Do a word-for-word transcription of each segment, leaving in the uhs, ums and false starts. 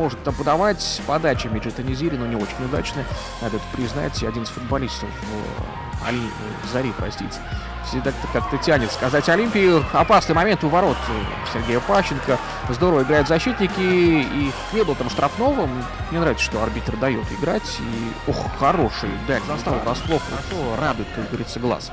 может подавать. Подача Меджида Незири, но не очень удачная. Надо это признать. Один из футболистов в Али... Зари, простите. Всегда как-то тянет сказать Олимпии. Опасный момент у ворот Сергея Пащенко. Здорово играют защитники. И не было там штрафного. Мне нравится, что арбитр дает играть. И, ох, хороший. Да, застал врасплох. Хорошо, радует, как говорится, глаз.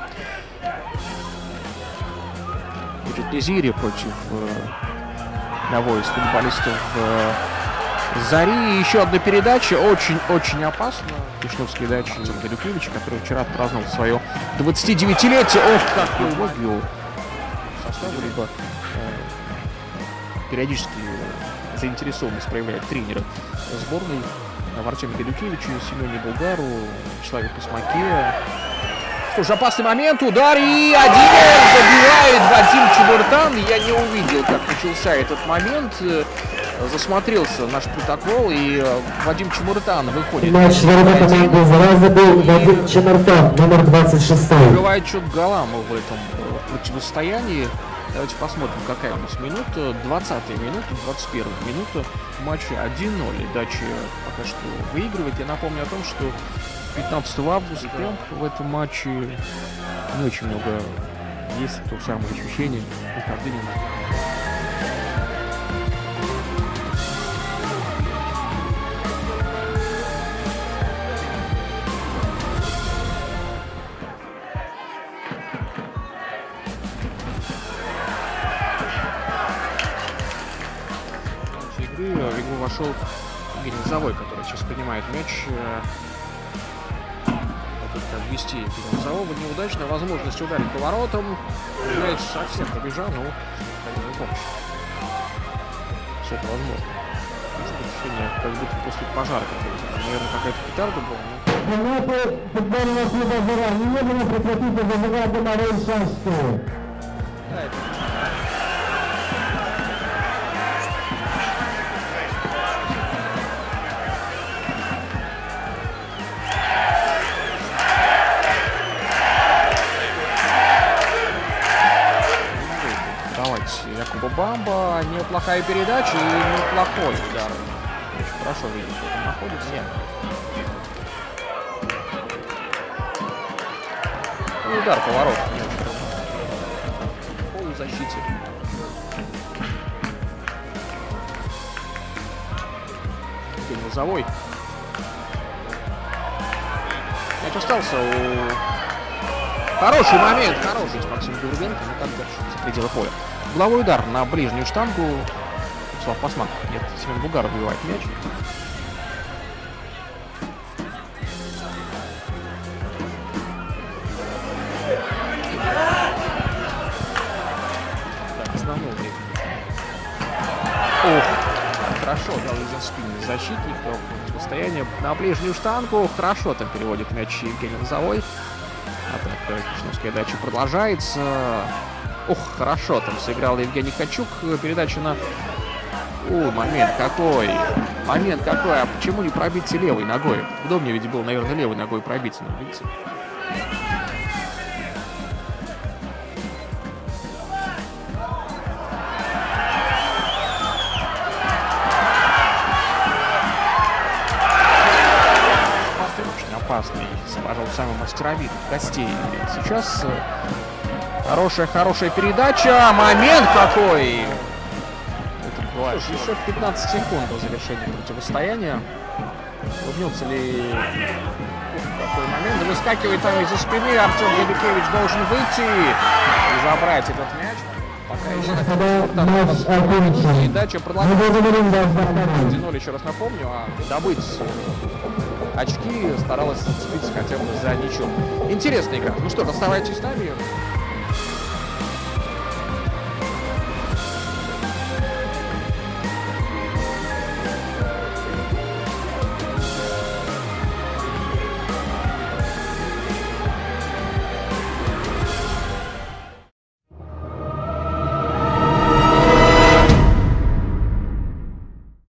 Меджид Незири против э, одного из футболистов э, Зари. Еще одна передача. Очень-очень опасно. Кишновский дача Галюкевича, который вчера отпраздновал свое двадцатидевятилетие. Ох, какой логио. Состав, либо э, периодически заинтересованность проявляет тренера сборной в Артеме Галюкевиче, Семене Булгару, Вячеславе Космаке. Что ж, опасный момент, удар, и один забивает Вадим Чебуртан. Я не увидел, как начался этот момент. Засмотрелся наш протокол, и Вадим Чемуртан выходит. Матч за команду Зара забил Вадим Чемуртан, номер двадцать шесть. Бывает счет голам в этом противостоянии. Давайте посмотрим, какая у нас минута. двадцатая минута, двадцать первая минута матча один ноль. Дача пока что выигрывает. Я напомню о том, что пятнадцатого августа в этом матче не очень много есть то самое ощущение нахождения на игры. В игру вошел Евгений Лозовой, который сейчас принимает мяч. Ввести Евгения Лозового. Неудачная возможность ударить по воротам. Мяч совсем побежал, но не помощь. Все это возможно. Ощущение, как будто после пожара какого-то. Наверное, какая-то петарда была. Минуты футбольного клуба «Зара». Немедленно прекратите зазывать домовые шансты. Да, это... Якуба Бамба. Неплохая передача и неплохой удар. Очень хорошо видно, что там находится. Нет. И удар по воротам. В полузащите. Евгений Лозовой. Мяч остался у... Хороший момент, хороший Максим Гурбенко, но как держится за пределы поля. Угловой удар на ближнюю штангу. Слав Пасманов. Нет, Семен Булгар выбивает мяч. Так, основное время. Ох, хорошо дал из-за спины защитников. Состояние на ближнюю штангу. Хорошо там переводит мяч Евгений Лозовой. Атака Кишновская дача продолжается. Ох, хорошо там сыграл Евгений Качук. Передача на... О, момент какой. Момент какой. А почему не пробить левой ногой? Удобнее ведь было, наверное, левой ногой пробить. Но, видите? Очень опасный. Пожалуй, самый мастеровитый гостей. Сейчас... Хорошая-хорошая передача. Момент какой! Это бывает. Еще пятнадцать секунд до завершения противостояния. Улыбнется ли какой момент? Выскакивает там из-за спины. Артем Галюкевич должен выйти и забрать этот мяч. Пока еще передача продолжается. один ноль, еще раз напомню. А добыть очки старалась зацепиться хотя бы за ничего. Интересная игра. Ну что, оставайтесь с нами.